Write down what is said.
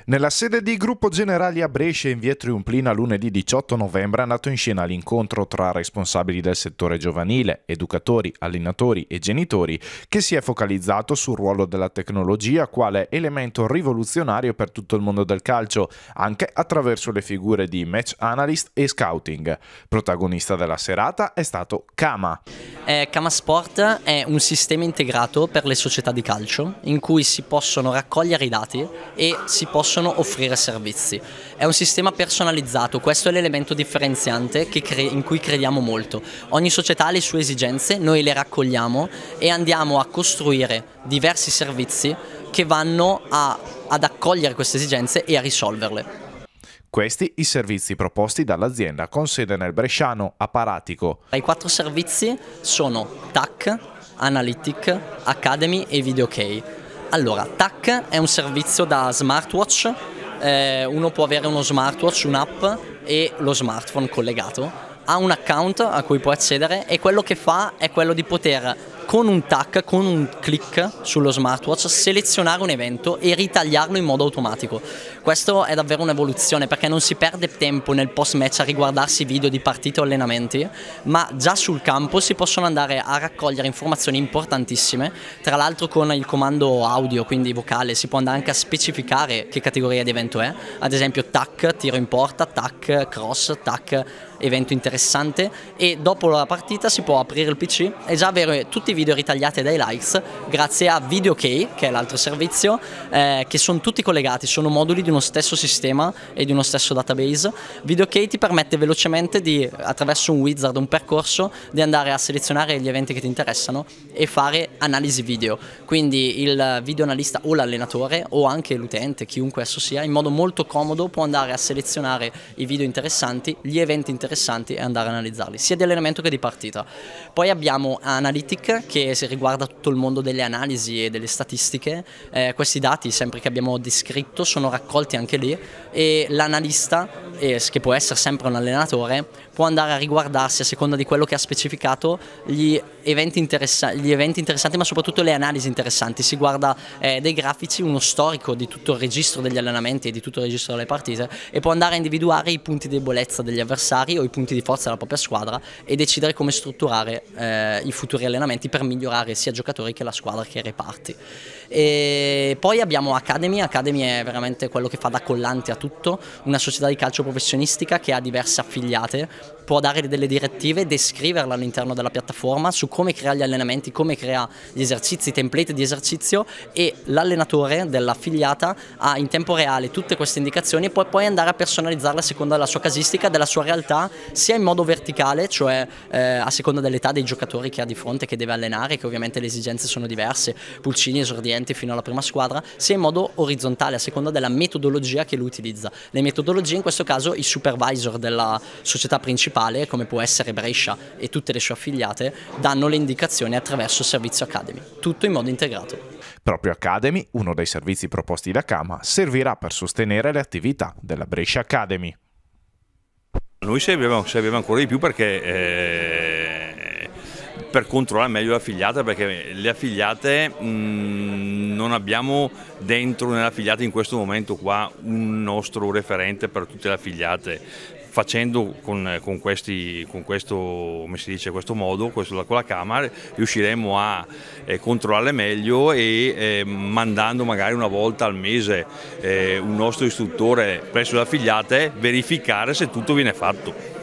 Nella sede di Gruppo Generali a Brescia in via Triumplina lunedì 18 novembre è andato in scena l'incontro tra responsabili del settore giovanile, educatori, allenatori e genitori che si è focalizzato sul ruolo della tecnologia quale elemento rivoluzionario per tutto il mondo del calcio, anche attraverso le figure di match analyst e scouting. Protagonista della serata è stato Kama. Kama Sport è un sistema integrato per le società di calcio in cui si possono raccogliere i dati e si possono offrire servizi. È un sistema personalizzato, questo è l'elemento differenziante in cui crediamo molto. Ogni società ha le sue esigenze, noi le raccogliamo e andiamo a costruire diversi servizi che vanno ad accogliere queste esigenze e a risolverle. Questi i servizi proposti dall'azienda con sede nel bresciano Aparatico. I 4 servizi sono TAC, Analytic, Academy e VideoKey. Allora, TAC è un servizio da smartwatch, uno può avere uno smartwatch, un'app e lo smartphone collegato, ha un account a cui può accedere e quello che fa è quello di poter con un TAC, con un click sullo smartwatch, selezionare un evento e ritagliarlo in modo automatico. Questo è davvero un'evoluzione perché non si perde tempo nel post-match a riguardarsi video di partite o allenamenti, ma già sul campo si possono andare a raccogliere informazioni importantissime. Tra l'altro con il comando audio, quindi vocale, si può andare anche a specificare che categoria di evento è, ad esempio TAC, tiro in porta, TAC, cross, TAC, evento interessante, e dopo la partita si può aprire il PC e già avere tutti i video ritagliati dai likes grazie a VideoKey, che è l'altro servizio, che sono tutti collegati, sono moduli di uno stesso sistema e di uno stesso database. VideoKey ti permette velocemente attraverso un wizard, un percorso, di andare a selezionare gli eventi che ti interessano e fare analisi video, quindi il videoanalista o l'allenatore o anche l'utente, chiunque esso sia, in modo molto comodo può andare a selezionare i video interessanti, gli eventi interessanti e andare a analizzarli, sia di allenamento che di partita. Poi abbiamo Analytic, che si riguarda tutto il mondo delle analisi e delle statistiche. Questi dati, sempre che abbiamo descritto, sono raccolti anche lì e l'analista, che può essere sempre un allenatore, può andare a riguardarsi a seconda di quello che ha specificato gli eventi interessanti, ma soprattutto le analisi interessanti. Si guarda dei grafici, uno storico di tutto il registro degli allenamenti e di tutto il registro delle partite e può andare a individuare i punti di debolezza degli avversari o i punti di forza della propria squadra e decidere come strutturare i futuri allenamenti per migliorare sia giocatori che la squadra che i reparti. E poi abbiamo Academy. Academy è veramente quello che fa da collante a tutto, una società di calcio professionistica che ha diverse affiliate, può dare delle direttive, descriverla all'interno della piattaforma su come crea gli allenamenti, come crea gli esercizi, template di esercizio, e l'allenatore dell'affiliata ha in tempo reale tutte queste indicazioni e può poi andare a personalizzarle a seconda della sua casistica, della sua realtà, sia in modo verticale, cioè a seconda dell'età dei giocatori che ha di fronte, che deve allenare, che ovviamente le esigenze sono diverse, pulcini, esordienti fino alla prima squadra, sia in modo orizzontale a seconda della metodologia che lui utilizza. Le metodologie, in questo caso i supervisor della società principale, come può essere Brescia e tutte le sue affiliate, danno le indicazioni attraverso il servizio Academy, tutto in modo integrato. Proprio Academy, uno dei servizi proposti da Kama, servirà per sostenere le attività della Brescia Academy. Noi serviamo ancora di più perché per controllare meglio le affiliate, perché le affiliate non abbiamo dentro nelle affiliate in questo momento qua un nostro referente per tutte le affiliate. Facendo con questo, come si dice, questo modo, con la Camera, riusciremo a controllarle meglio e mandando magari una volta al mese un nostro istruttore presso le affiliate verificare se tutto viene fatto.